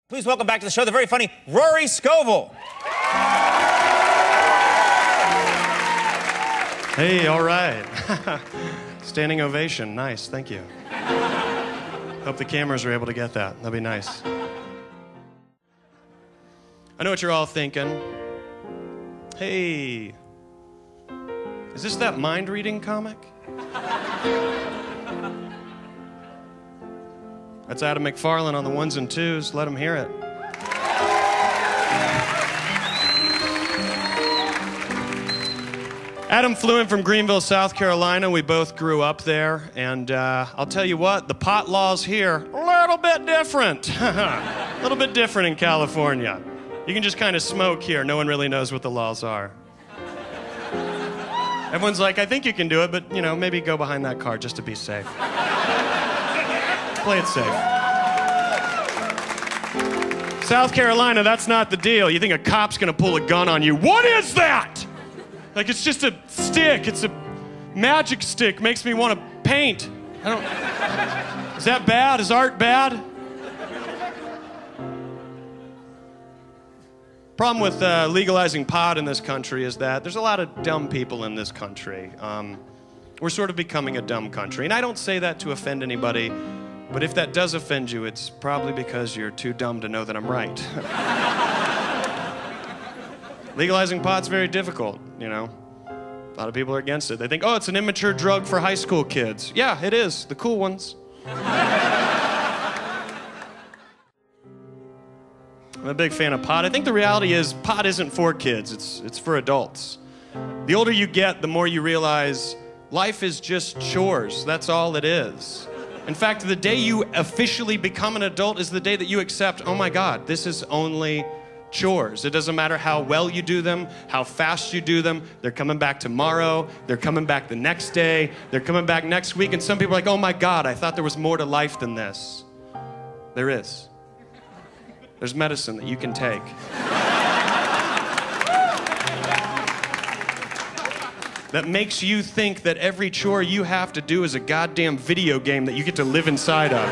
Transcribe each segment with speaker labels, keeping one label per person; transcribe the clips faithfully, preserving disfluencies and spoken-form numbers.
Speaker 1: Please welcome back to the show the very funny Rory Scovel.
Speaker 2: Hey, all right. Standing ovation. Nice, thank you. Hope the cameras are able to get that. That'd be nice. I know what you're all thinking. Hey, is this that mind-reading comic? That's Adam McFarlane on the ones and twos. Let him hear it. Adam flew in from Greenville, South Carolina. We both grew up there. And uh, I'll tell you what, the pot laws here, a little bit different. A little bit different in California. You can just kind of smoke here. No one really knows what the laws are. Everyone's like, I think you can do it, but, you know, maybe go behind that car just to be safe. Play it safe. South Carolina, that's not the deal. You think a cop's gonna pull a gun on you. What is that? Like, it's just a stick. It's a magic stick. Makes me want to paint. I don't... Is that bad? Is art bad? Problem with uh, legalizing pot in this country is that there's a lot of dumb people in this country. Um, we're sort of becoming a dumb country. And I don't say that to offend anybody, but if that does offend you, it's probably because you're too dumb to know that I'm right. Legalizing pot's very difficult, you know. A lot of people are against it. They think, oh, it's an immature drug for high school kids. Yeah, it is. The cool ones. I'm a big fan of pot. I think the reality is pot isn't for kids. It's, it's for adults. The older you get, the more you realize life is just chores. That's all it is. In fact, the day you officially become an adult is the day that you accept, oh my God, this is only chores. It doesn't matter how well you do them, how fast you do them. They're coming back tomorrow. They're coming back the next day. They're coming back next week. And some people are like, oh my God, I thought there was more to life than this. There is. There's medicine that you can take. That makes you think that every chore you have to do is a goddamn video game that you get to live inside of.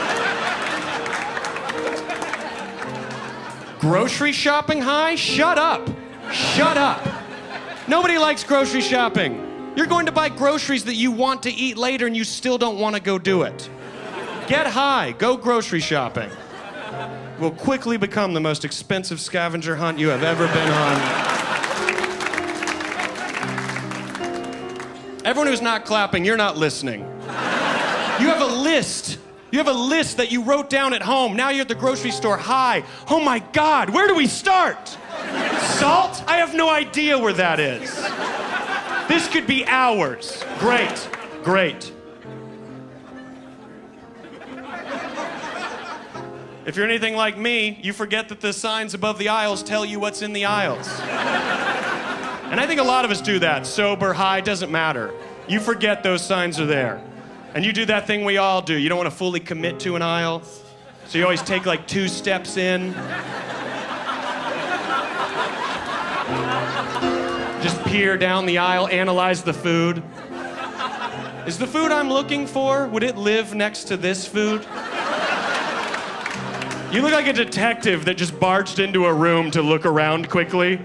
Speaker 2: Grocery shopping high? Shut up. Shut up. Nobody likes grocery shopping. You're going to buy groceries that you want to eat later and you still don't want to go do it. Get high. Go grocery shopping. It will quickly become the most expensive scavenger hunt you have ever been on. Everyone who's not clapping, you're not listening. You have a list. You have a list that you wrote down at home. Now you're at the grocery store. Hi. Oh my God, where do we start? Salt? I have no idea where that is. This could be hours. Great, great. If you're anything like me, you forget that the signs above the aisles tell you what's in the aisles. And I think a lot of us do that. Sober, high, doesn't matter. You forget those signs are there. And you do that thing we all do. You don't want to fully commit to an aisle. So you always take like two steps in. Just peer down the aisle, analyze the food. Is the food I'm looking for, would it live next to this food? You look like a detective that just barged into a room to look around quickly.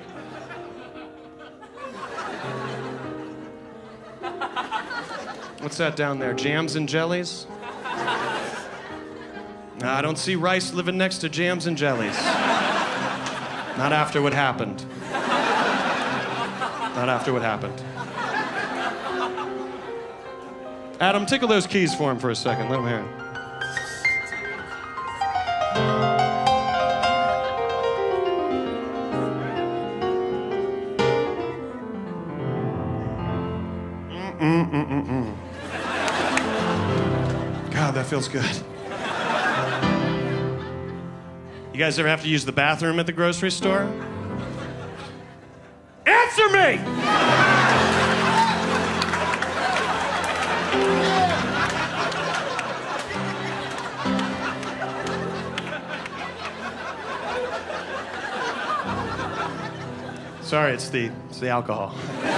Speaker 2: What's that down there? Jams and jellies? No, I don't see rice living next to jams and jellies. Not after what happened. Not after what happened. Adam, tickle those keys for him for a second. Let him hear it. Mm-mm-mm-mm-mm. God, that feels good. You guys ever have to use the bathroom at the grocery store? Answer me! Sorry, it's the, it's the alcohol.